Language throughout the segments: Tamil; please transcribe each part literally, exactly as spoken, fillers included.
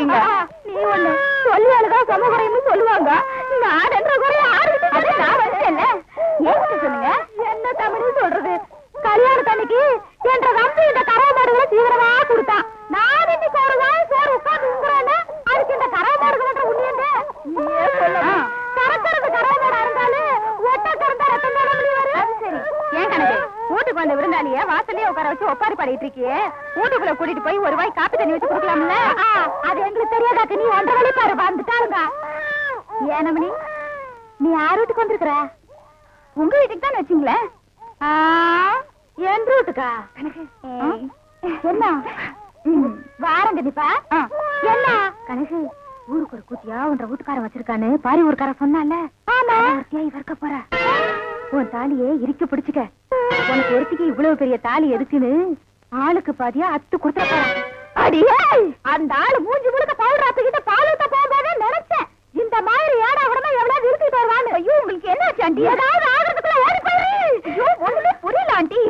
இருக்கீங்க. நீ ஒண்ணு சொல்லியாளுதான் சமகுறைன்னு சொல்லுவாங்க. நான் என்ற குறைய ஆரம்பிச்சு நான் வச்சேன்ல. ஏன் சொல்லுங்க என்ன தமிழ் சொல்றது? கல்யாணத்தன்னைக்கு என்ற நம்பி இந்த கரமாடுகளை தீவிரமா கொடுத்தான். நான் இன்னைக்கு ஒரு நாள் சோறு உட்காந்து உங்குறேன்னு அதுக்கு இந்த கரமாடுகள் உண்மையண்டே நீயே சொல்லலாம். கரக்கிறது கரமாடா இருந்தாலும் ஒட்ட கறந்தா ரத்தம் போட முடியாது. அது சரி. ஏன் கணக்கு வீட்டுக்கு வந்த விருந்தாளிய வாசல்லே உட்கார வச்சு ஒப்பாரி பாடிட்டு இருக்கியே, வீட்டுக்குள்ள கூட்டிட்டு போய் ஒரு வாய் காப்பி தண்ணி வச்சு கொடுக்கலாம்ல? அது எங்களுக்கு தெரியாதாக்கு நீ ஒன்றரை வழி பாரு வந்துட்டாருங்க. ஏனமணி நீ யார் வீட்டுக்கு வந்திருக்கிற? உங்க வீட்டுக்கு தான் வச்சீங்களேன். என் வீட்டுக்கா? என்ன வாரம் கண்டிப்பா என்ன கணக்கு ஊருக்கு ஒரு கூத்தியா உன்ற வீட்டுக்காரன் வச்சிருக்கானு பாரி ஊருக்கார சொன்னால இவர்க்க போற உன் தாலியே இறுக்கி பிடிச்சுக்க. உனக்கு ஒருத்திக்கு இவ்வளவு பெரிய தாலி எதுக்குன்னு ஆளுக்கு பாதியா அத்து கொடுத்துட போற. அடியே அந்த ஆளு மூஞ்சி முழுக்க பவுடர் ஆத்துக்கிட்ட பால் ஊத்த போகும்போதே நினைச்சேன் இந்த மாதிரி ஏடா உடனே எவ்வளவு இருக்கிட்டு வருவான்னு. ஐயோ உங்களுக்கு என்ன ஆண்டி? ஏதாவது ஆகிறதுக்குள்ள ஓடி போயிரு. ஐயோ ஒண்ணுமே புரியல ஆண்டி.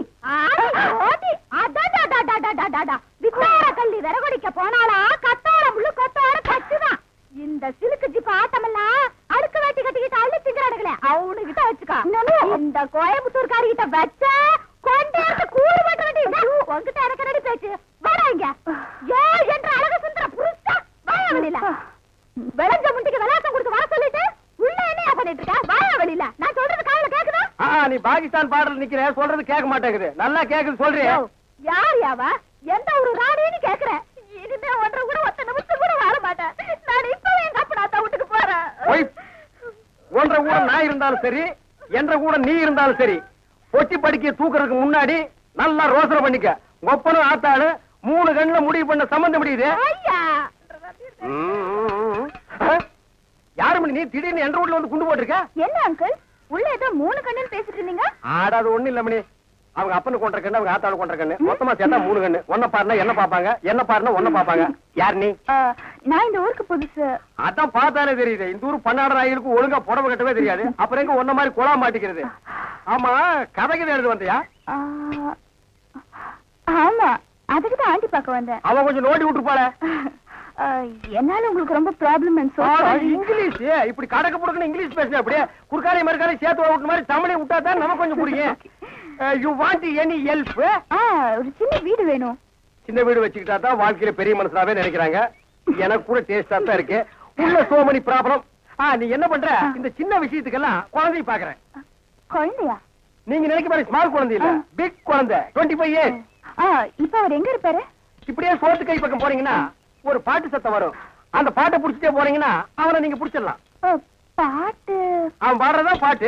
வித்தார கல்லி விறகுடிக்க போனாலா கத்தார முழு கொத்தார கச்சுதான். இந்த சிலுக்கு ஜிப்பு ஆட்டமெல்லாம் அடுக்கு வேட்டி கட்டிக்கிட்டு அள்ளி திங்கிறானுங்களே அவனு கிட்ட வச்சுக்கா. இந்த கோயம்புத்தூர்காரி கிட்ட வச்ச கொண்டேட்டு கூறு பட்ட வேண்டி உங்ககிட்ட எனக்கு ரெடி பேச்சு வராங்க. ஏ என்ற அழக சுந்தர புருஷா வாயா வெளியில. விளைஞ்ச முட்டிக்கு விளையாட்டம் கொடுத்து வர சொல்லிட்டு உள்ள என்ன பண்ணிட்டு இருக்க? வாயா வெளியில. நான் சொல்றது காதுல கேக்குதா? நீ பாகிஸ்தான் பாடல் நிக்கிற சொல்றது கேட்க மாட்டேங்குது. நல்லா கேக்குது சொல்றியா? யார் யாவா? எந்த ஒரு ராணின்னு கேக்குறேன். இனிமே ஒன்றை கூட ஒத்த நிமிஷம் கூட வாழ மாட்டேன். நான் இப்பவே எங்க அப்பா வீட்டுக்கு போறேன். ஒன்றை கூட நான் இருந்தாலும் சரி என்ற கூட நீ இருந்தாலும் சரி பொட்டி படிக்க தூக்குறதுக்கு முன்னாடி நல்லா ரோசனை பண்ணிக்க. ஒப்பனும் ஆத்தாளு மூணு கண்ணுல முடிவு பண்ண சம்பந்தம் முடியுது. யாரு மணி நீ திடீர்னு என்ற வீட்டுல வந்து குண்டு போட்டிருக்க? என்ன அங்கிள் உள்ள ஏதோ மூணு கண்ணுன்னு பேசிட்டு இருந்தீங்க? ஆடாது ஒண்ணு இல்ல மணி. அவங்க அப்பனு கொண்ட கண்ணு அவங்க ஆத்தாளு கொண்ட கண்ணு மொத்தமா சேர்த்தா மூணு கண்ணு. ஒன்ன பாருனா என்ன பாப்பாங்க, என்ன பாருனா ஒன்ன பாப்பாங்க. யார் நீ? நான் இந்த ஊருக்கு புதுசு. அதான் பார்த்தாலே தெரியுது. இந்த ஊர் பன்னாடு நாய்களுக்கு ஒழுங்கா புடவை கட்டவே தெரியாது. அப்புறம் எங்க ஒன்ன மாதிரி குழா மாட்டிக்கிறது. ஆமா கதைக்கு எழுது வந்தியா? ஆமா அதுக்குதான் ஆண்டி பார்க்க வந்தேன். அவன் கொஞ்சம் நோண்டி விட்டுருப்பாள. என்னால உங்களுக்கு ரொம்ப ப்ராப்ளம். இங்கிலீஷ் இப்படி கடக்க புடுக்கணும் இங்கிலீஷ் பேசுன அப்படியே குறுக்காரை மறுக்காரை சேர்த்து விட்டு மாதிரி தமிழை விட்டா தான் நமக்கு கொஞ்சம் பிடிக்கும். You want any help? ஒரு சின்ன வீடு வேணும். சின்ன வீடு வச்சுக்கிட்டா தான் வாழ்க்கையில பெரிய மனசாவே நினைக்கிறாங்க. எனக்கு கூட டேஸ்டா தான் இருக்கு. உள்ள சோ மெனி ப்ராப்ளம். நீ என்ன பண்ற? இந்த சின்ன விஷயத்துக்கெல்லாம் குழந்தைய பாக்குறேன். குழந்தையா? நீங்க நினைக்க மாதிரி ஸ்மால் குழந்தை இல்ல, பிக் குழந்தை. Twenty five years. இப்ப அவர் எங்க இருப்பாரு? இப்படியே சோத்து கை பக்கம் போறீங்கன்னா ஒரு பாட்டு சத்தம் வரும். அந்த பாட்டை புடிச்சிட்டே போறீங்கன்னா அவனை நீங்க புடிச்சிடலாம். பாட்டு? அவன் பாடுறதா பாட்டு.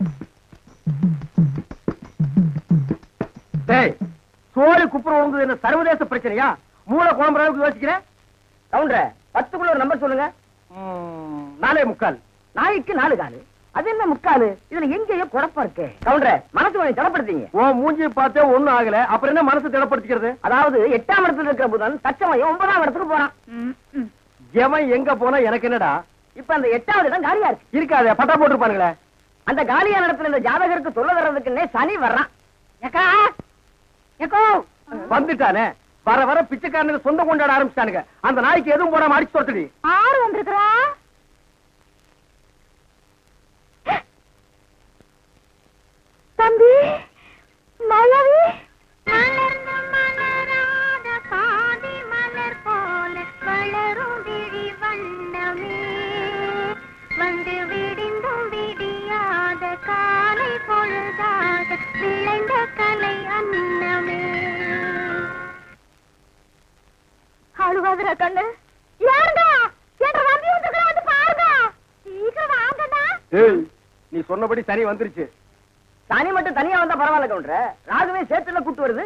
சோறு குப்புற உங்க என்ன சர்வதேச பிரச்சனையா? மூளை குழம்புற அளவுக்கு யோசிக்கிறேன். கவுண்டர பத்துக்குள்ள ஒரு நம்பர் சொல்லுங்க. நாலே முக்கால். நாய்க்கு நாலு காலு. அது என்ன முக்காலு? இதுல எங்கேயோ குழப்பம் இருக்கு. கவுண்டர மனசு கொஞ்சம் திடப்படுத்தீங்க. ஓ மூஞ்சி பார்த்தே ஒண்ணும் ஆகல. அப்புறம் என்ன மனசு திடப்படுத்திக்கிறது? அதாவது எட்டாம் இடத்துல இருக்கிற புதன் தச்சமயம் ஒன்பதாம் இடத்துக்கு போறான். எவன் எங்க போனா எனக்கு என்னடா? இப்ப அந்த எட்டாவது இடம் காலியா இருக்கு. இருக்காது பட்டா போட்டுருப்பானுங்களே. அந்த காலியான இடத்துல இந்த ஜாதகருக்கு சொல்ல வர்றதுக்குன்னே சனி வர்றான். வந்துட்டானே வர வர பிச்சைக்காரனுக்கு சொந்த கொண்டாட ஆரம்பிச்சானுங்க. அந்த நாய்க்கு எதுவும் போடாம அடிச்சு தொட்டுடி. ஆறு வந்திருக்கிறா தம்பி மலவி. மலர்ந்த மலராத பாதி மலர் போல வளரும் விழி வண்ணமே வந்து விடிந்தும் விடியாத காலை பொழுதாக விளைந்த கலை அன்னமே. அழுகாதுரா கண்ணு. யாருங்க என்ற நம்பி வந்து வந்து பாருங்க. சீக்கிரம் வாங்கடா. ஏய் நீ சொன்னபடி சனி வந்துருச்சு. சனி மட்டும் தனியா வந்தா பரவாயில்ல கவுண்டர. ராகுவே சேர்த்துல கூட்டு வருது.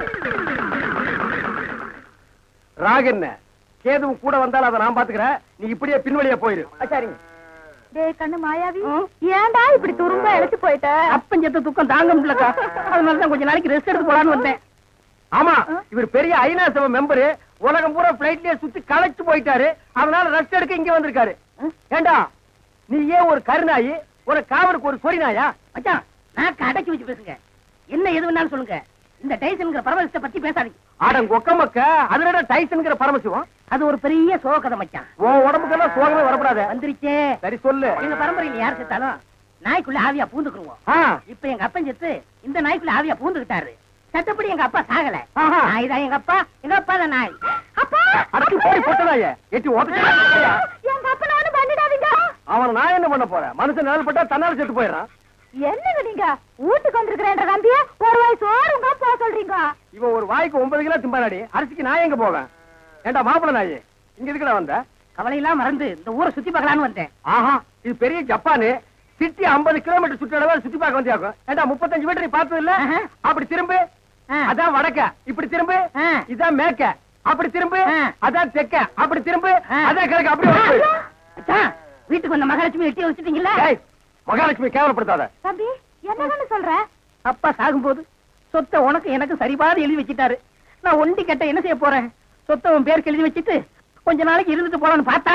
ராகு என்ன கேதுவும் கூட வந்தாலும் அதை நான் பாத்துக்கிறேன். நீ இப்படியே பின்வழியா போயிரு. சரிங்க. டேய் கண்ணு மாயாவி ஏன்டா இப்படி துரும்ப இழைச்சு போயிட்ட? அப்பஞ்சத்த துக்கம் தாங்க முடியலக்கா. அதனாலதான் கொஞ்ச நாளைக்கு ரெஸ்ட் எடுத்து போலான்னு வந்தேன். ஆமா இவர் பெரிய ஐநா சபை மெம்பரு. உலகம் பூரா பிளைட்லயே சுத்தி களைச்சு போயிட்டாரு. அதனால ரெஸ்ட் எடுக்க இங்க வந்திருக்காரு. ஏண்டா நீ ஏன் ஒரு கருநாயி ஒரு காவலுக்கு ஒரு சொறி நாயா? மச்சான் நான் கடைக்கு வச்சு பேசுங்க. என்ன எது வேணாலும் சொல்லுங்க. இந்த டைசன்ங்கிற பரமசிவத்தை பத்தி பேசாதீங்க. ஆடங்க ஒக்க மக்க அதுல டைசன்ங்கிற பரமசிவம் அது ஒரு பெரிய சோகதை மச்சான். உன் உடம்புக்கெல்லாம் சோகமே வரப்படாது. வந்துருச்சே. சரி சொல்லு. எங்க பரம்பரையில யார் செத்தாலும் நாய்க்குள்ள ஆவியா பூந்துக்குருவோம். இப்ப எங்க அப்பன் செத்து இந்த நாய்க்குள்ள ஆவியா பூந்துக்கிட்டாரு. சட்டப்படி எங்க அப்பா சாகல. நாய் தான் எங்க அப்பா, எங்க அப்பா தான் நாய். அப்பா அடக்கு போய் போட்டதாயே எட்டி ஓட்ட. எங்க அப்பா நானு பண்ணிடாதீங்க. அவன் நான் என்ன பண்ண போறேன்? மனுஷன் நிழல் பட்டா தன்னால செத்து போயிடுறான். என்னங்க நீங்க வீட்டுக்கு வந்திருக்கிறேன்ற நம்பிய ஒரு வாய் சோறுங்க போக சொல்றீங்க? இவன் ஒரு வாய்க்கு ஒன்பது கிலோ திம்பாடி. அரிசிக்கு நான் எங்க போவேன்? ஏண்டா மாப்பிள்ள நாயே, இங்க எதுக்குடா வந்த? கவலையெல்லாம் மறந்து இந்த ஊரை சுத்தி பார்க்கலான்னு வந்தேன். ஆஹா, இது பெரிய ஜப்பானு. சிட்டி ஐம்பது கிலோமீட்டர் சுற்றளவு சுத்தி பார்க்க வந்தியாக்கும். ஏண்டா முப்பத்தஞ்சு மீட்டர் நீ பார்த்தது இல்ல? அப்படி திரும்பு. அதான் வடக்க. இப்படி திரும்பு. இதான் மேக்க. அப்படி திரும்பு. அதான் தெக்க. அப்படி திரும்பு. அதான் கிழக்கு. அப்படி வீட்டுக்கு வந்த மகாலட்சுமி எட்டி வச்சுட்டீங்களா? மகாலட்சுமி கேவலப்படுத்தாத. தம்பி என்னன்னு சொல்ற? அப்பா சாகும்போது சொத்தை உனக்கு எனக்கு சரிபாதி எழுதி வச்சிட்டாரு. நான் ஒண்டி கட்ட என்ன செய்ய போறேன்? சொத்தை உன் பேருக்கு எழுதி வச்சிட்டு கொஞ்ச நாளைக்கு இருந்துட்டு போலான்னு பார்த்தா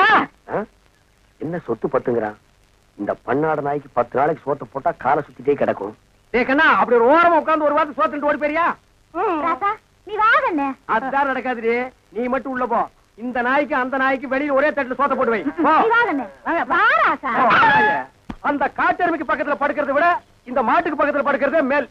என்ன சொத்து பத்துங்கிறான். இந்த பன்னாடு நாய்க்கு பத்து நாளைக்கு சோத்தை போட்டா காலை சுத்திட்டே கிடக்கும். கேக்கண்ணா அப்படி ஒரு ஓரமா உட்கார்ந்து ஒரு வாரத்து சோத்துட்டு ஓடி போறியா? ராசா நீ வாங்கண்ணே. அதுதான் நடக்காது. நீ மட்டும் உள்ள போ. இந்த நாய்க்கு அந்த நாய்க்கு வெளியில ஒரே தட்டுல சோத்த போட்டு வை. நீ வாங்கண்ணே. வா ராசா. அந்த காட்டெருமைக்கு பக்கத்துல படுக்கிறத விட இந்த மாட்டுக்கு பக்கத்துல படுக்கிறதே மேல்.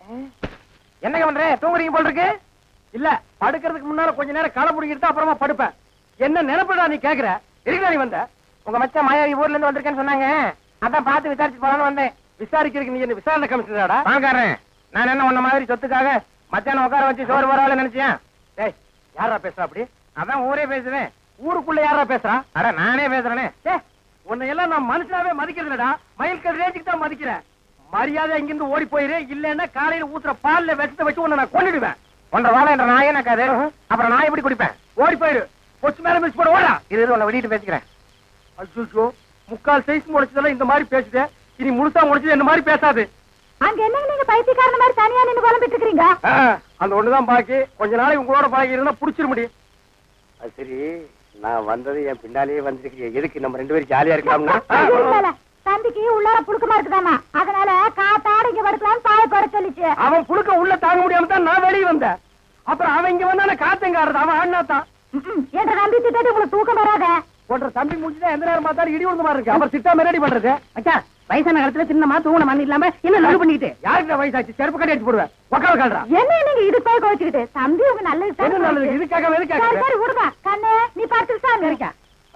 என்னங்க பண்ற? தூங்குறீங்க போல இருக்கு. இல்ல, படுக்கிறதுக்கு முன்னால கொஞ்ச நேரம் களை புடிங்கிட்டு அப்புறமா படுப்பேன். என்ன நினைப்படா நீ கேக்குற? இருக்கா நீ வந்த? உங்க மச்சான் மாயாவி ஊர்ல இருந்து வந்திருக்கேன்னு சொன்னாங்க. அதான் பார்த்து விசாரிச்சு போலான்னு வந்தேன். விசாரிக்கிறதுக்கு நீ என்ன விசாரணை கமிஷனராடா? வாங்காரன். நான் என்ன உன்ன மாதிரி சொத்துக்காக மச்சான உட்கார வச்சு சோறு வரால நினைச்சேன். டேய் யாரா பேசுறா அப்படி? அதான் ஊரே பேசுவேன். ஊருக்குள்ள யாரா பேசுறா? அட நானே பேசுறேனே. உன்னை எல்லாம் நான் மனுஷனாவே மதிக்கிறதுலடா. மயில்கல் ரேஞ்சுக்கு தான் மதிக்கிறேன். மரியாதை இங்கிருந்து ஓடி போயிரு. இல்லன்னா காலையில ஊத்துற பால்ல விஷத்தை வச்சு உன்னை நான் கொண்டுடுவேன். ஒன்றரை வாழை என்ற நாயே நக்காது. அப்புறம் நான் எப்படி குடிப்பேன்? ஓடி போயிரு. கொச்சு மேல மிஸ் போட ஓடா. இது உன்னை வெளியிட்டு பேசிக்கிறேன். அச்சோ, முக்கால் சைஸ் முடிச்சதெல்லாம் இந்த மாதிரி பேசுதே. இனி முழுசா முடிச்சது இந்த மாதிரி பேசாது. அங்க என்னங்க நீங்க பைத்தியக்காரன மாதிரி தனியா நின்னு குழம்பிட்டு இருக்கீங்க? அந்த ஒண்ணுதான் பாக்கி. கொஞ்ச நாளைக்கு உங்களோட பழகி இருந்தா புடிச்சிட முடியும். அது சரி, நான் வந்தது என் பின்னாலேயே வந்துருக்கீங்க. எதுக்கு நம்ம ரெண்டு பேரும் ஜாலியா இருக்கலாம்னா? தம்பிக்கு உள்ளார புழுக்கமா இருக்குதாமா, அதனால காத்தாட இங்க படுக்கலாம்னு பாய போட சொல்லிச்சு. அவன் புழுக்க உள்ள தாங்க முடியாம தான் நான் வெளியே வந்தேன். அப்புறம் அவன் இங்க வந்தா காத்தங்க ஆடுறது. அவன் அண்ணா தான் என்ற நம்பி திட்டு உங்களுக்கு தூக்கம் வராத. ஒன்ற தம்பி முடிச்சுதான் எந்த நேரம் பார்த்தாலும் இடி விழுந்த மாதிரி இருக்கு. அவர் சிட்டா ரெடி பண்றது. அச்சா வயசான காலத்துல சின்னமா தூங்கின மண் இல்லாம என்ன நடு பண்ணிட்டு யாருக்கு வயசாச்சு செருப்பு கட்டி அடிச்சு போடுவேன். உக்கால கால்றா. என்ன நீங்க இது போய் கோச்சிக்கிட்டு? தம்பி உங்க நல்லது என்ன நல்லது? இதுக்காக எதுக்காக? சரி விடுங்க கண்ணே, நீ பார்த்து சாமி இருக்கா.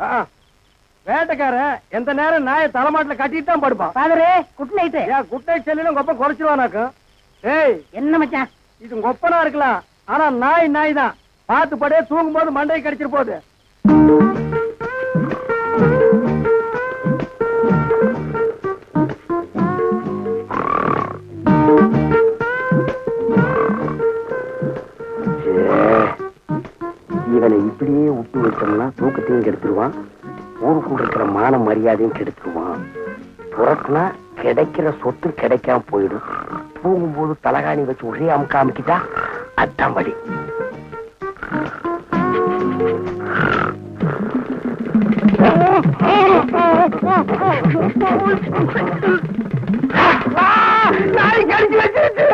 வேட்டைக்கார எந்த நேரம் நாயை தலைமாட்டில கட்டிட்டு தான் படுப்பான். பாதரே குட் நைட். ஏன் குட் நைட் செல்லிலும் கொப்ப குறைச்சிருவானாக்கும். ஏய் என்ன மச்சான், இது கொப்பனா இருக்கலாம், ஆனா நாய் நாய் தான். பார்த்து படே தூங்கும் போது மண்டையை கடிச்சிட்டு போகுது. இவனை இப்படியே விட்டு வச்சோம்னா தூக்கத்தையும் கெடுத்துருவான், ஊருக்குள்ள இருக்கிற மான மரியாதையும் கெடுத்துருவான். புறத்துனா கிடைக்கிற சொத்து கிடைக்காம போயிடும். தூங்கும்போது தலகாணி வச்சு ஒரே அமுக்க அமைக்கிட்டா அதான் வழி. நாய் கடிச்சு வச்சிருச்சு.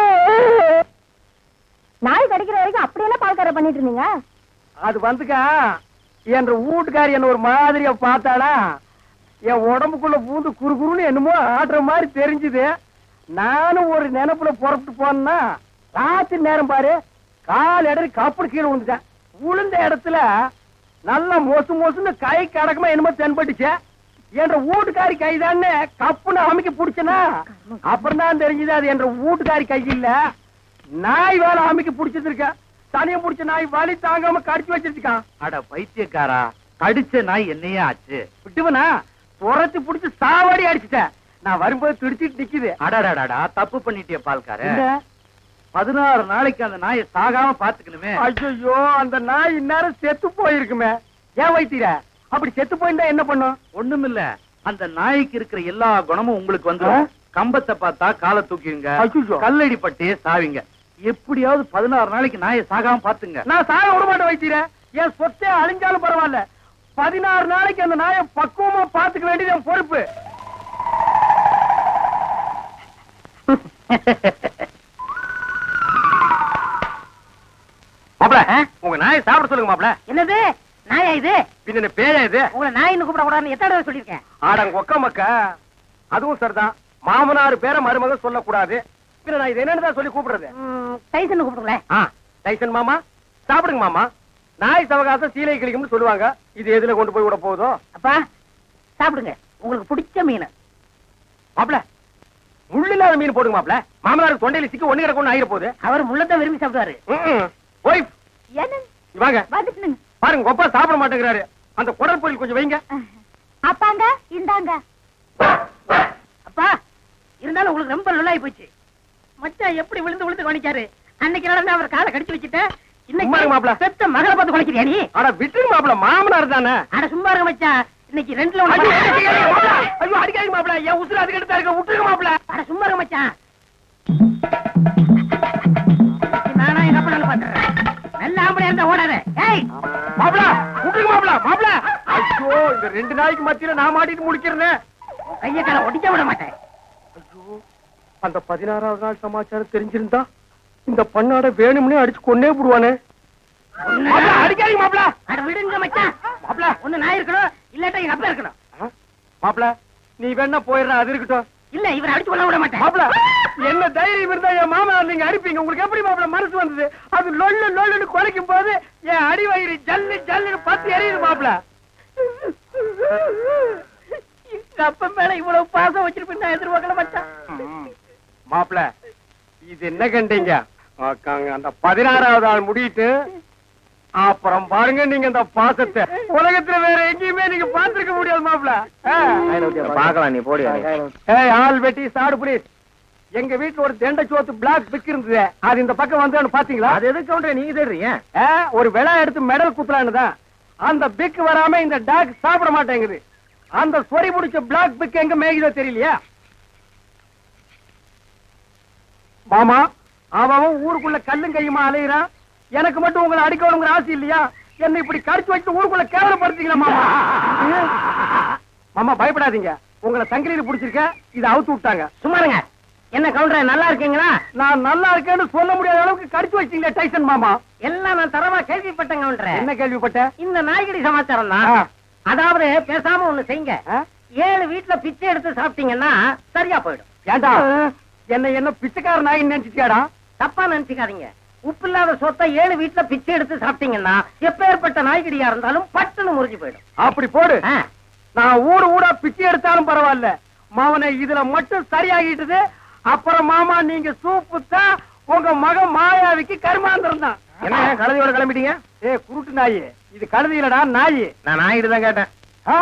நாய் கடிக்கிற வரைக்கும் அப்படியெல்லாம் பால்கார பண்ணிட்டு இருந்தீங்க? அது வந்துக்கா என்ற வீட்டுக்காரி என்ன ஒரு மாதிரியா பார்த்தாடா. என் உடம்புக்குள்ள பூந்து குறு குறுன்னு என்னமோ ஆடுற மாதிரி தெரிஞ்சுது. நானும் ஒரு நினைப்புல புறப்பட்டு போனா ராத்திரி நேரம் பாரு கால் இடறி கப்படு கீழே விழுந்துட்டேன். விழுந்த இடத்துல நல்லா மொசு மொசுன்னு கை கடக்கமா என்னமோ தென்பட்டுச்சு. என்ற வீட்டுக்காரி கைதான்னு கப்புன்னு அமைக்க பிடிச்சனா அப்புறம் தான் தெரிஞ்சுது அது என்ற வீட்டுக்காரி கை இல்ல, நாய் வேலை அமைக்க பிடிச்சது இருக்க. தனியம் பிடிச்ச நாய் வலி தாங்காம கடிச்சு வச்சிருக்கான். அட பைத்தியக்காரா, கடிச்ச நாய் என்னையே ஆச்சு? விட்டுவனா துரத்து பிடிச்சு சாவாடி அடிச்சுட்டேன். நான் வரும்போது துடிச்சிட்டு நிக்குது. அடடாடா, தப்பு பண்ணிட்டிய பால்கார. பதினாறு நாளைக்கு அந்த நாயை சாகாம பாத்துக்கணுமே. ஐயோ, அந்த நாய் இந்நேரம் செத்து போயிருக்குமே. ஏன் வைத்தீர அப்படி செத்து போயிருந்தா என்ன பண்ணும்? ஒண்ணுமில்ல, அந்த நாய்க்கு இருக்கிற எல்லா குணமும் உங்களுக்கு வந்து கம்பத்தை பார்த்தா காலை தூக்கிடுங்க, கல்லடி பட்டே சாவிங்க. எப்படியாவது பதினாறு நாளைக்கு நாயை சாகாம பாத்துங்க. நான் சாக விட மாட்டேன் வைத்தீர. என் சொத்தே அழிஞ்சாலும் பரவாயில்ல, பதினாறு நாளைக்கு அந்த நாயை பக்குவமா பாத்துக்க வேண்டியது என் பொறுப்பு. மாப்பிள உங்க நாயை சாப்பிட சொல்லுங்க மாப்பிள. என்னது நாயா இது? பின்ன பேயா இது? உங்களை நாயின்னு கூப்பிட கூடாதுன்னு எத்தனை தடவை சொல்லியிருக்கேன்? ஆடங்க ஒக்க மக்க. அதுவும் சரிதான். மாமனார் பேரை மருமக சொல்லக்கூடாது. பின்ன நான் இது என்னன்னு சொல்லி கூப்பிடுறது? டைசன் கூப்பிடுங்களேன். ஆ டைசன் மாமா சாப்பிடுங்க மாமா. நாய் சவகாசம் சீலை கிளிக்கும்னு சொல்லுவாங்க. இது எதுல கொண்டு போய் விட போதோ? அப்பா சாப்பிடுங்க, உங்களுக்கு பிடிச்ச மீன். மாப்பிள முள்ளு இல்லாத மீன் போடுங்க மாப்பிள. மாமனாருக்கு தொண்டையில சிக்கி ஒண்ணு கிடக்கும் ஆயிர போகுது. அவர் முள்ளத்தான் விரும்பி சாப்பிடுவாரு. ஒய்ஃப் என்ன வாங்க வந்துட்டுங்க. பாருங்க ஒப்பா சாப்பிட மாட்டேங்கிறாரு. அந்த குடல் பொரியல் கொஞ்சம் வைங்க. அப்பாங்க இந்தாங்க. அப்பா இருந்தாலும் உங்களுக்கு ரொம்ப நல்லாயி போச்சு. மச்சான் எப்படி விழுந்து விழுந்து கவனிச்சாரு. அன்னைக்கு நடந்து அவர் காலை கடிச்சு வச்சுட்டேன். இன்னைக்கு மாப்பிள பெத்த மகளை பார்த்து குலைக்கிறியா நீ? அட விட்டுருங்க மாப்பிள, மாமனார் தானே. அட சும்மா இருங்க மச்சான், இன்னைக்கு ரெண்டுல ஒண்ணு. ஐயோ அடிக்காதீங்க மாப்பிள, என் உசுறு அதுக்கு எடுத்தா இருக்க. விட்டுருங்க மாப்பிள. அட சும்மா இருங்க மச்சான். நானா எங்க அப்பா நல்லா பாத்துறேன். நல்ல ஆம்பளையா இருந்தா ஓடாத. ஏய் மாப்பிள விட்டுருங்க மாப்பிள. மாப்பிள ஐயோ இந்த ரெண்டு நாளைக்கு மத்தியில நான் மாட்டிட்டு முடிக்கிறேன். கைய கால ஒடிக்க விட மாட்டேன். ஐயோ அந்த பதினாறாவது நாள் சமாச்சாரம் தெரிஞ்சிருந்தா இந்த பண்ணாட வேணும்னே அடிச்சு கொன்னே போடுவானே. அடிக்காதீங்க மாப்பிள. அட விடுங்க மச்சான். மாப்பிள ஒண்ணு நான் இருக்கணும், இல்லாட்டா எங்க அப்பா இருக்கணும். மாப்பிள நீ வேணா போயிடுற, அது இருக்கட்டும். இல்ல இவரை அடிச்சு கொள்ள விட மாட்டேன். மாப்பிள என்ன தைரியம் இருந்தா என் மாமனார் நீங்க அடிப்பீங்க? உங்களுக்கு எப்படி மாப்பிள மனசு வந்தது? அது லொல்லு லொல்லுன்னு குலைக்கும் போது என் அடி வயிறு ஜல்லு ஜல்லுன்னு பத்து எரியுது மாப்பிள. எங்க அப்பா மேல இவ்வளவு பாசம் வச்சிருப்பேன் நான் எதிர்பார்க்கல மச்சான். மாப்பிள இது என்ன கண்டீங்க? அந்த பதினாறாவது ஆள் முடிட்டு அப்புறம் பாருங்க நீங்க இந்த பாசத்தை உலகத்துல வேற எங்கேயுமே நீங்க பாத்துருக்க முடியாது மாப்பிள. பாக்கலாம் நீ போடி. ஏய் ஆள் வெட்டி சாடு புலீஸ். எங்க வீட்டுல ஒரு தெண்டை சோத்து பிளாக் பிக் இருந்தது. அது இந்த பக்கம் வந்து பாத்தீங்களா? அது எதுக்கு கவுண்டர் நீங்க தேடுறீங்க? ஒரு விழா எடுத்து மெடல் குத்துலான்னு தான். அந்த பிக் வராம இந்த டாக் சாப்பிட மாட்டேங்குது. அந்த சொறி முடிச்ச பிளாக் பிக் எங்க மேய்தோ தெரியலையா? மாமா அவன் ஊருக்குள்ள கல்லும் கையுமா அலையிறான். எனக்கு மட்டும் உங்களை அடிக்கணுங்கிற ஆசை இல்லையா? என்ன இப்படி கடிச்சு வச்சு ஊருக்குள்ள கேவலப்படுத்தீங்களா மாமா? மாமா பயப்படாதீங்க, உங்களை சங்கிலியில புடிச்சிருக்க. இதை அவுத்து விட்டாங்க. சும்மாருங்க. என்ன கவுண்டர் நல்லா இருக்கீங்களா? நான் நல்லா இருக்கேன்னு சொல்ல முடியாத அளவுக்கு கடிச்சு வச்சீங்களே டைசன் மாமா. எல்லாம் நான் தரமா கேள்விப்பட்டேன் கவுண்டர். என்ன கேள்விப்பட்ட? இந்த நாய்கடி சமாச்சாரம் தான். அதாவது பேசாம ஒண்ணு செய்யுங்க. ஏழு வீட்டுல பிச்சை எடுத்து சாப்பிட்டீங்கன்னா சரியா போயிடும். ஏண்டா என்ன என்ன பிச்சைக்கார நாய் நினைச்சிட்டியாடா? தப்பா நினைச்சுக்காதீங்க. உப்பு இல்லாத சொத்தை ஏழு வீட்டுல பிச்சை எடுத்து சாப்பிட்டீங்கன்னா எப்பேற்பட்ட நாய்கடியா இருந்தாலும் பட்டுன்னு முறிஞ்சு போயிடும். அப்படி போடு. நான் ஊரு ஊரா பிச்சை எடுத்தாலும் பரவாயில்ல, மாவனை இதுல மட்டும் சரியாகிட்டது. அப்புறம் மாமா நீங்க சூப்பு தான் உங்க மகன் மாயாவிக்கு கருமாந்திரம் தான். என்ன கழுதையோட கிளம்பிட்டீங்க? ஏ குருட்டு நாயி, இது கழுதை இல்லடா நாயி. நான் நாயிட்டு தான் கேட்டேன்.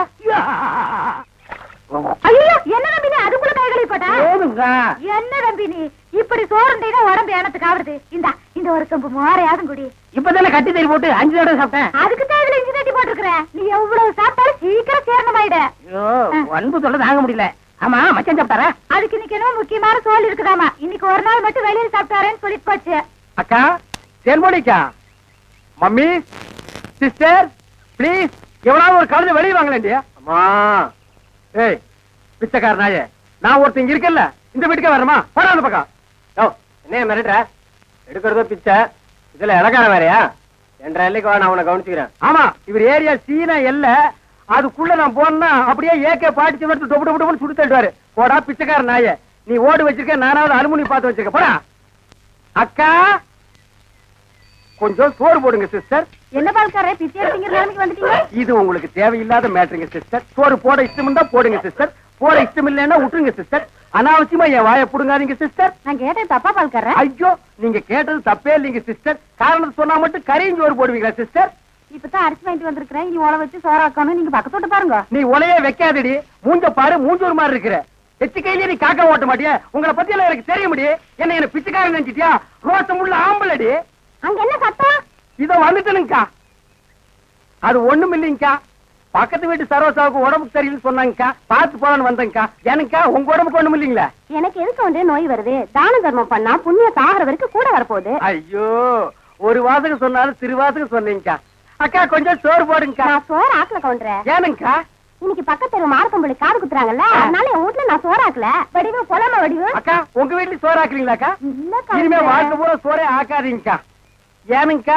ஐயோ என்ன நம்பி நீ அதுக்குள்ள கைகளை போட்டா? போதுங்க. என்ன நம்பி நீ இப்படி சோறுண்டா உடம்பு ஏனத்துக்கு ஆகுது? இந்த இந்த ஒரு கம்பு மோரையாதும் குடி. இப்பதானே கட்டி தறி போட்டு அஞ்சு தடவை சாப்பிட்டேன். அதுக்கு தான் இதுல இஞ்சி தட்டி போட்டுருக்கிற. நீ எவ்வளவு சாப்பிட்டாலும் சீக்கிரம் சேரணமாயிட. ஐயோ அன்பு சொல்ல தாங்க முடியல. ஆமா மச்சான் சாப்பிட்டாரா? அதுக்கு இன்னைக்கு என்ன முக்கியமான சோல் இருக்குதாமா. இன்னைக்கு ஒரு நாள் மட்டும் வெளியில சாப்பிட்டாரேன்னு சொல்லிட்டு போச்சு. அக்கா தேன்மொழிக்கா, மம்மி சிஸ்டர் பிளீஸ் எவ்வளவு ஒரு கழுதை வெளியே வாங்கலேண்டியா? அம்மா ஏய் பிச்சைக்கார நாயே, நான் ஒருத்தங்க இருக்கல இந்த வீட்டுக்கே வரமா? போடா அந்த பக்கம். என்ன மிரட்டுற? எடுக்கிறதோ பிச்சை, இதுல இலக்காரம் வேறையா? என்ற எல்லைக்கு வா, நான் உன்னை கவனிச்சுக்கிறேன். ஆமா இவர் ஏரியா சீனா எல்ல, அதுக்குள்ள நான் போனா அப்படியே ஏகே பாடிச்சு எடுத்து டொப்பு டொப்பு டொப்புன்னு சுட்டு தள்ளுவாரு. போடா பிச்சைக்கார நாயே, நீ ஓடு வச்சிருக்க, நானாவது அலுமினி பார்த்து வச்சிருக்க. போடா. அக்கா கொஞ்சம் சோறு போடுங்க சிஸ்டர். என்ன பால்காரே பிச்சை எடுத்தீங்க நிலைமைக்கு வந்துட்டீங்க? இது உங்களுக்கு தேவையில்லாத மேட்டருங்க சிஸ்டர். சோறு போட இஷ்டம் இருந்தா போடுங்க சிஸ்டர், போட இஷ்டம் இல்லைன்னா விட்டுருங்க சிஸ்டர். அனாவசியமா என் வாயை புடுங்காதீங்க சிஸ்டர். நான் கேட்டேன் தப்பா பால்காரே? ஐயோ நீங்க கேட்டது தப்பே இல்லைங்க சிஸ்டர். காரணம் சொன்னா மட்டும் கரையும் சோறு போடுவீங்களா சிஸ்டர்? இப்பதான் அரிசி வாங்கிட்டு வந்திருக்கிறேன். இனி உழ வச்சு சோறாக்கணும். நீங்க பக்கத்தோட்டு பாருங்க. நீ உலையே வைக்காதடி, மூஞ்ச பாரு, மூஞ்சூர் மாதிரி இருக்கிற. எச்சு கையிலே நீ காக்கா ஓட்ட மாட்டியா? உங்களை பத்தி எல்லாம் எனக்கு தெரிய முடியும். என்ன என்ன பிச்சைக்காரன் நினைச்சிட்டியா? ரோசம் உள்ள ஆம்பளடி. அங்க என்ன சத்தம்? இதோ வந்துட்டனுங்கக்கா. அது ஒண்ணும் இல்லைங்கக்கா, பக்கத்து வீட்டு சரோசாவுக்கு உடம்புக்கு சரியில்லைன்னு சொன்னாங்கக்கா, பார்த்து போலான்னு வந்தேங்கக்கா. எனக்கா உங்க உடம்புக்கு ஒண்ணும் இல்லைங்களா? எனக்கு எதுக்கு வந்து நோய் வருது? தான தர்மம் பண்ணா புண்ணிய சாகர வரைக்கும் கூட வரப்போகுது. ஐயோ ஒரு வாசகம் சொன்னாலும் திருவாசகம் சொன்னீங்கக்கா. அக்கா கொஞ்சம் சோறு போடுங்கக்கா. நான் சோறு ஆக்கல கவுண்டரே. ஏனுங்கக்கா? இன்னைக்கு பக்கத்து மார்க்கம்பள்ளி காது குத்துறாங்கல்ல, அதனால என் வீட்டுல நான் சோறாக்கல. வடிவு பொலம வடிவு. அக்கா உங்க வீட்டுல சோறு ஆக்குறீங்களாக்கா? இல்ல இனிமே கவுண்டரே. வாழ்க்கை பூரா சோறே ஆக்காதீங்கக்கா. ஏனுங்கக்கா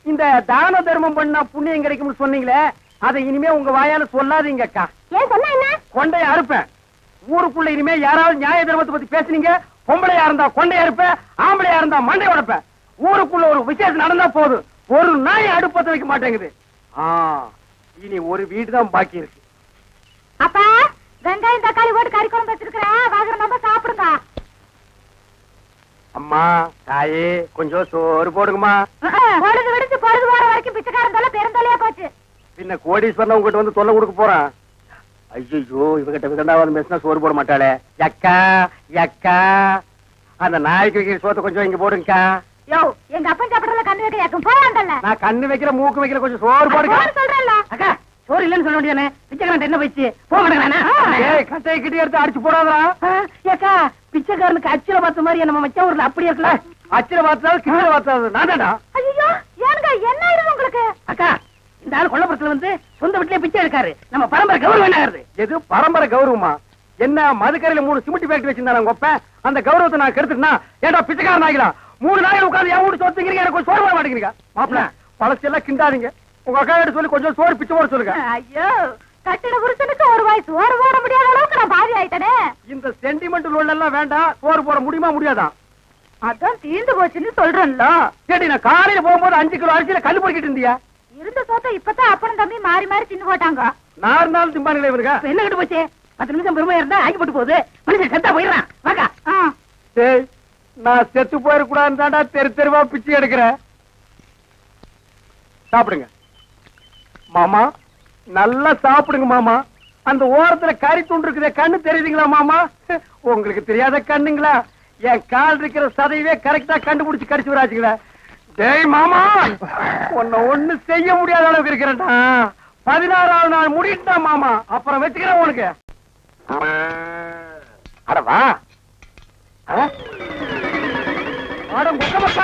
இந்த தான தர்மம் பண்ணா புண்ணியம் கிடைக்கும்னு சொன்னீங்களே, அதை இனிமே உங்க வாயால சொல்லாதீங்க அக்கா. ஏன் சொன்னா என்ன? கொண்டைய அறுப்பேன். ஊருக்குள்ள இனிமே யாராவது நியாய தர்மத்தை பத்தி பேசுனீங்க, பொம்பளையா இருந்தா கொண்டைய அறுப்பேன், ஆம்பளையா இருந்தா மண்டை உடைப்பேன். ஊருக்குள்ள ஒரு விசேஷம் நடந்தா போதும், ஒரு நாய் அடுப்பத்தை வைக்க மாட்டேங்குது. இனி ஒரு வீடு தான் பாக்கி இருக்கு. அப்பா, வெங்காயம் தக்காளி போட்டு கறி குழம்பு வச்சிருக்கிறேன், வாங்குற நம்ம சாப்பிடுங்க. அம்மா தாயே கொஞ்சம் சோறு போடுங்கம்மா. பொழுது விடுச்சு பொழுது போற வரைக்கும் பிச்சைக்காரன் தொல்லை பெருந்தொல்லையா போச்சு. பின்ன கோடீஸ்வரன் உங்ககிட்ட வந்து தொல்லை கொடுக்க போறான். ஐயோ, இவகிட்ட விதண்டாவது பேசினா சோறு போட மாட்டாளே. அக்கா அக்கா, அந்த நாய்க்கு வைக்கிற சோத்தை கொஞ்சம் இங்க போடுங்கக்கா. யோ, எங்க அப்பன் சாப்பிடறதுல கண்ணு வைக்க யாக்கும் போயாண்டல்ல. நான் கண்ணு வைக்கிற மூக்கு வைக்கிற கொஞ்சம் சோறு போடுங்க சொல்றேன்ல. அக்கா சோறு இல்லன்னு சொல்ல வேண்டியதானே, பிச்சைக்காரன் என்ன போயிடுச்சு போக மாட்டேங்கிறானா? ஏய், கட்டையை கிட்டி எடுத்து அடிச்சு போடாதா. ஏக்கா பிச்சைக்காரனுக்கு அச்சில பார்த்த மாதிரி நம்ம மச்ச ஊர்ல அப்படி இருக்கல. அச்சில பார்த்தாலும் கிட்ட பார்த்தாலும் நான் தான்டா. ஐயோ, ஏனுங்க என்ன ஆயிடுது உங்களுக்கு? அக்கா இந்த ஆள் கொல்லப்புறத்துல வந்து சொந்த வீட்டுலயே பிச்சை எடுக்காரு, நம்ம பரம்பரை கௌரவம் என்ன ஆகுது? எது பரம்பரை கௌரவமா? என்ன மதுக்கரையில மூணு சிமெண்ட் ஃபேக்டரி வச்சிருந்தாங்க ஒப்ப, அந்த கௌரவத்தை நான் கெடுத்துட்டா ஏன்டா பிச்சைக்காரன் ஆகிலாம்? மூணு நாள் உட்காந்து என் வீட்டு சொத்துக்கிறீங்க, எனக்கு சோறு போட மாட்டேங்கிறீங்க. மாப்பிள்ள பழசெல்லாம் கிண்டாதீங்க. உங்க அக்கா கிட்ட சொல்லி கொஞ்சம் சோறு பிச்சை போட சொல்லுங்க. ஐயோ, கட்டிட புருஷனுக்கு ஒரு வாய் சோறு போட முடியாத அளவுக்கு நான் பாதி ஆயிட்டனே. இந்த சென்டிமெண்ட் லோன் எல்லாம் வேண்டாம். சோறு போட முடியுமா முடியாதா? அதான் தீர்ந்து போச்சுன்னு சொல்றேன்ல. சரி, நான் காலையில போகும்போது அஞ்சு கிலோ அரிசியில கல்லு பொறுக்கிட்டு இருந்தியா? இருந்த சோத்தை இப்பதான் அப்பனும் தம்பி மாறி மாறி தின்னு போட்டாங்க. நாலு நாள் திம்பானுங்களே இவனுங்க. இப்ப என்ன கிட்ட போச்சு? பத்து நிமிஷம் பெருமையா இருந்தா ஆக்கி போட்டு போகுது, மனுஷன் செத்தா போயிடுறான். வாக்கா. டேய், நான் செத்து போயிடக்கூடாதுன்னு தாண்டா தெரு தெருவா பிச்சை எடுக்கிறேன். சாப்பிடுங்க மாமா, நல்லா சாப்பிடுங்க மாமா. அந்த ஓரத்துல கறி துண்டு இருக்குதே, கண்ணு தெரியுதுங்களா மாமா? உங்களுக்கு தெரியாத கண்ணுங்களா? என் கால் இருக்கிற சதையவே கரெக்டா கண்டுபிடிச்சு கடிச்சு விடாச்சுங்களா? டேய் மாமா, உன்னை ஒண்ணு செய்ய முடியாத அளவுக்கு இருக்கிறேன்டா. பதினாறாவது நாள் முடிட்டா மாமா, அப்புறம் வச்சுக்கிறேன் உனக்கு. அடவா ஆடம் குக்கமக்கா.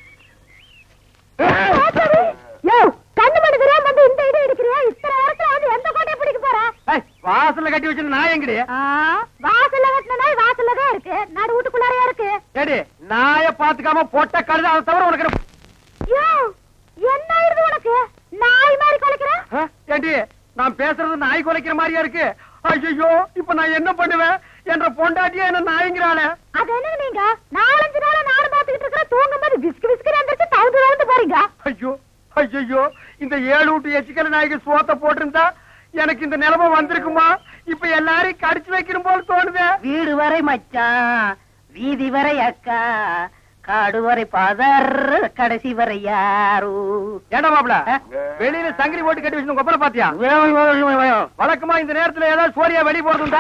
கண்ணு மணி தெரியாம வந்து இந்த இடம் எடுக்கிறியா? இத்தனை நேரத்துல வந்து எந்த கோட்டையை பிடிக்க போற? வாசல்ல கட்டி வச்சு நான் எங்கடி? வாசல்ல கட்டின நாய் வாசல்ல தான் இருக்கு, நடு வீட்டுக்குள்ளாரையா இருக்கு. ஏடி, நாய பாத்துக்காம போட்ட கழுத, அதை தவிர உனக்கு யோ, என்ன ஆயிருது உனக்கு? நாய் மாதிரி குலைக்கிற? ஏண்டி, நான் பேசுறது நாய் குலைக்கிற மாதிரியா இருக்கு? ஐயோ, இப்ப நான் என்ன பண்ணுவேன்? என்ற பொண்டாட்டியா என்ன நாய்ங்கிறாளே. அது என்ன நீங்க நாலஞ்சு நாளா நானும் பாத்துக்கிட்டு இருக்கிற, தூங்கும் போது விஸ்கு விஸ்கு வந்துருச்சு, தவுந்து தவுந்து போறீங்க. ஐயோ ஐயோ, இந்த ஏழு வீட்டு எச்சிக்கல நாய்க்கு சோத்த போட்டிருந்தா எனக்கு இந்த நிலைமை வந்திருக்குமா? இப்ப எல்லாரையும் கடிச்சு வைக்கணும் போல தோணுது. வீடு வரை மச்சான், வீதி வரை அக்கா, காடு வரை பாதர், கடைசி வரை யாரு. ஏண்டா மாப்பிள, வெளியில சங்கிலி போட்டு கட்டி வச்சு கொப்பரை பாத்தியா? வழக்கமா இந்த நேரத்துல ஏதாவது சோரியா வெளியே போறதுண்டா?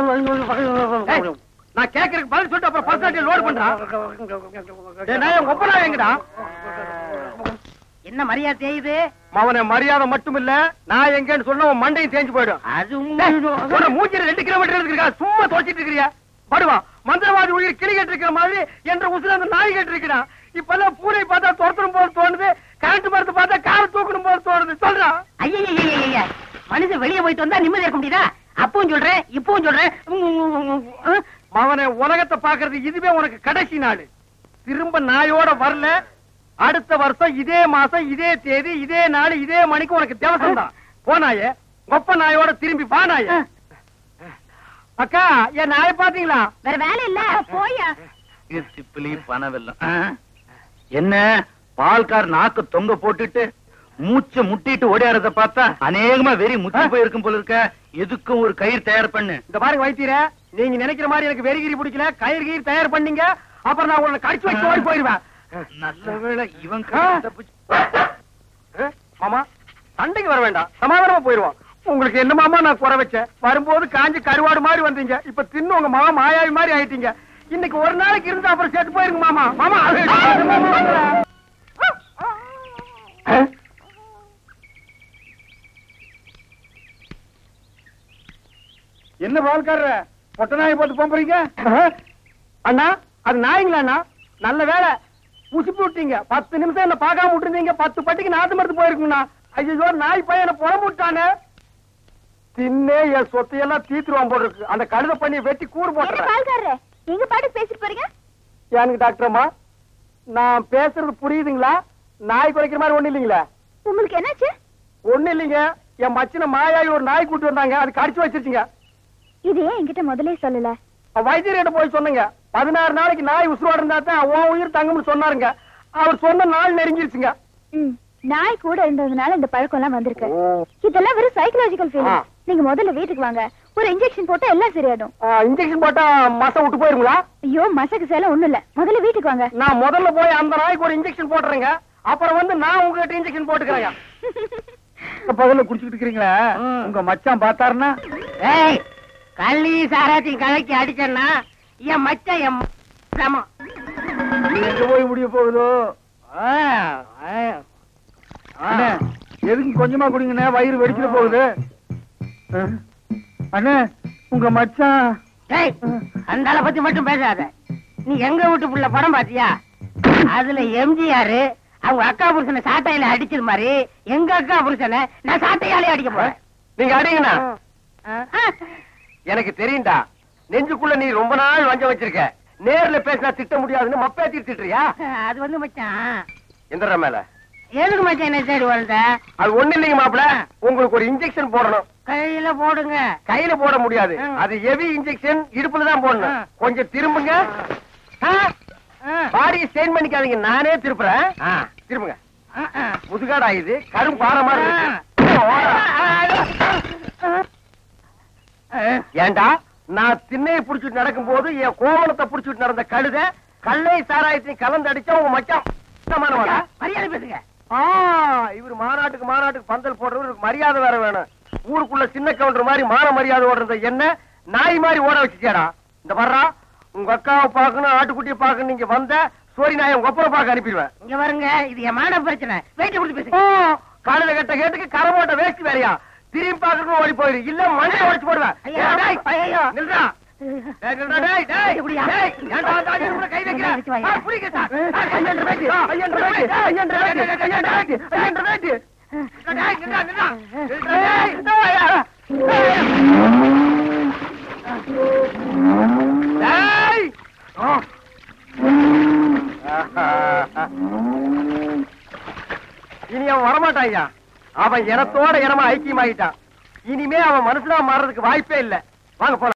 நான் கேட்கறதுக்கு பதில் சொல்லிட்டு அப்புறம் பர்சனாலிட்டி லோட் பண்றான். கொப்பரா எங்கடா? என்ன மரியாதை செய்யுது? அவனை மரியாதை மட்டும் இல்ல, நான் எங்கன்னு சொன்ன உன் மண்டையும் தேஞ்சு போயிடும். அது மூஞ்சில ரெண்டு கிலோமீட்டர் இருக்கா, சும்மா தோச்சிட்டு இருக்கிறியா? படுவா, மந்திரவாதி உயிர் கிளி கேட்டு இருக்கிற மாதிரி என்ற உசுர அந்த நாய் கேட்டு இருக்கிறான். இப்பெல்லாம் பூனை பார்த்தா துரத்தணும் போல தோணுது, கரண்ட் மரத்தை பார்த்தா காரை தூக்கணும் போல தோணுது. சொல்றான். ஐயா, மனுஷன் வெளியே போயிட்டு வந்தா நிம்மதி இருக்க முடியுதா? அப்பவும் சொல்றேன், இப்பவும் சொல்றேன். அவனை உலகத்தை பாக்குறது இதுவே உனக்கு கடைசி நாள். திரும்ப நாயோட வரல, அடுத்த வருஷம் இதே மாசம் இதே தேதி இதே நாள் இதே மணிக்கு உனக்கு தேவசம் தான். போனாயே கொப்ப நாயோட திரும்பி பானாய. அக்கா, என் நாயை பாத்தீங்களா? வேற வேலை இல்ல, போயா. சிப்பிலி பணவெல்லாம் என்ன பால்கார் நாக்கு தொங்க போட்டுட்டு மூச்ச முட்டிட்டு ஓடியாரத பார்த்தா அநேகமா வெறி முத்தி போயிருக்கும் போல இருக்க. எதுக்கும் ஒரு கயிறு தயார் பண்ணு. இந்த பாருங்க வைத்தியர, நீங்க நினைக்கிற மாதிரி எனக்கு வெறிகிரி பிடிக்கல. கயிறு கயிறு தயார் பண்ணீங்க, அப்புறம் நான் உங்களை கடிச்சு வைக்க ஓடி போயிருவேன். நல்ல வேளை இவன் மாமா சண்டைக்கு வர வேண்டாம், சமாதானமா போயிருவோம். உங்களுக்கு என்ன மாமா நான் குறை வச்சேன்? வரும்போது காஞ்சி கருவாடு மாதிரி வந்தீங்க, இப்ப தின்னு உங்க மாமா மாயாவி மாதிரி ஆயிட்டீங்க. இன்னைக்கு ஒரு நாளைக்கு இருந்து அப்புறம் செத்து போயிருங்க மாமா. மாமா என்ன பால்கார பொட்ட நாயை போட்டு போறீங்க? அண்ணா, அது நாய்ங்களா அண்ணா? நல்ல வேலை புசிப்பு விட்டீங்க. பத்து நிமிஷம் என்ன பார்க்காம விட்டுருந்தீங்க, பத்து பட்டிக்கு நாத்து மருந்து போயிருக்குண்ணா. ஐயோ, நாய் பையனை புறம்பு விட்டானே. தின்னே என் சொத்தையெல்லாம் தீத்துருவான் போல இருக்கு. அந்த கழுத பண்ணி வெட்டி கூறு போட்டுறேன். நீங்க பாட்டு பேசிட்டு போறீங்க. எனக்கு டாக்டர் அம்மா, நான் பேசுறது புரியுதுங்களா? நாய் குறைக்கிற மாதிரி ஒண்ணு இல்லீங்களா? உங்களுக்கு என்னாச்சு? ஒண்ணு இல்லீங்க, என் மச்சின மாயாயி ஒரு நாய் கூட்டு வந்தாங்க, அது கடிச்சு வச்சிருச்சுங்க. இது ஏன் என்கிட்ட முதல்ல சொல்லல? வைத்தியர்கிட்ட போய் சொன்னங்க, பதினாறு நாளைக்கு நாய் உசுரோட இருந்தா தான் உன் உயிர் தங்கும்னு சொன்னாருங்க. அவர் சொன்ன நாள் நெருங்கிருச்சுங்க. ம், நாய் கூட இருந்ததுனால இந்த பழக்கம் எல்லாம் வந்திருக்கு. இதெல்லாம் வெறும் சைக்கலாஜிக்கல் ஃபீலிங். நீங்க முதல்ல வீட்டுக்கு வாங்க, ஒரு இன்ஜெக்ஷன் போட்டா எல்லாம் சரியாடும். இன்ஜெக்ஷன் போட்டா மசம் விட்டு போயிருங்களா? ஐயோ, மசக்கு சேலம் ஒண்ணும் இல்ல, முதல்ல வீட்டுக்கு வாங்க. நான் முதல்ல போய் அந்த நாய்க்கு ஒரு இன்ஜெக்ஷன் போட்டுறேங்க, அப்புறம் வந்து நான் உங்ககிட்ட இன்ஜெக்ஷன் போட்டுக்கிறேங்க. பகல்ல குடிச்சுக்கிட்டு இருக்கீங்களா? உங்க மச்சான் பார்த்தாருன்னா, ஏய், கள்ளி சாராத்தையும் கலக்கி அடிச்சேன்னா என் மச்சான் என் சமம். எங்க போய் முடிய போகுதோ? அண்ணே, எதுக்கு கொஞ்சமா குடிங்கண்ணே, வயிறு வெடிச்சிட போகுது. அண்ணே, உங்க மச்சான். ஏய், அந்த ஆளை பத்தி மட்டும் பேசாத. நீ எங்க வீட்டு புள்ள படம் பாத்தியா? அதுல எம்ஜிஆர் அவங்க அக்கா புருஷனை சாட்டையில அடிச்சது மாதிரி எங்க அக்கா புருஷனை நான் சாட்டையாலே அடிக்க போறேன். நீங்க அடிங்கண்ணா. எனக்கு தெரியும்டா, நெஞ்சுக்குள்ள நீ ரொம்ப நாள் வஞ்சம் வச்சிருக்க. நேர்ல பேசினா திட்ட முடியாதுன்னு மப்பேத்தி திட்டுறியா? அது வந்து மச்சான், எந்திர மேல எதுக்கு மச்சான் என்ன சைடு வளர்ந்த? அது ஒண்ணு இல்லைங்க மாப்பிள, உங்களுக்கு ஒரு இன்ஜெக்ஷன் போடணும். கையில போடுங்க. கையில போட முடியாது, அது ஹெவி இன்ஜெக்ஷன், இடுப்புல தான் போடணும். கொஞ்சம் திரும்புங்க. பாடியை ஸ்டெயின் பண்ணிக்காதீங்க, நானே திருப்புறேன். திரும்புங்க. முதுகாடா இது, கரும் பாரமா இருக்கு. ஏண்டா, நான் திண்ணையை புடிச்சிட்டு நடக்கும் போது என் கோவணத்தை புடிச்சிட்டு நடந்த கழுத கல்லை சாராயத்தையும் கலந்து அடிச்சா உங்க மச்சான் மரியாதை பேசுங்க. இவரு மாநாட்டுக்கு மாநாட்டுக்கு பந்தல் போடுறவருக்கு மரியாதை வேற வேணும். ஊருக்குள்ள சின்ன கவுண்டர் மாதிரி மான மரியாதை ஓடுறது என்ன நாய் மாதிரி ஓட வச்சுச்சேடா. இந்த வர்றா, உங்க அக்காவை பாக்கணும், ஆட்டுக்குட்டியை பாக்கணும், நீங்க வந்த சோரி நாயை உங்க ஒப்பரை பார்க்க அனுப்பிடுவேன். இங்க வருங்க, இது என் மான பிரச்சனை. வெயிட் கொடுத்து பேசுங்க. காலையில கட்ட கேட்டுக்கு கரை போட்ட வேஸ்ட் வேறையா? திரும்பி பாக்கணும் ஓடி போயிரு, இல்ல மண்ணை உடைச்சு போடுவேன். நில்றா. இனி அவன் வரமாட்டான். அவன் இனத்தோட இனமா ஐக்கியமாயிட்டான். இனிமே அவன் மனுஷனா மாறதுக்கு வாய்ப்பே இல்ல. வாங்க போலாம்.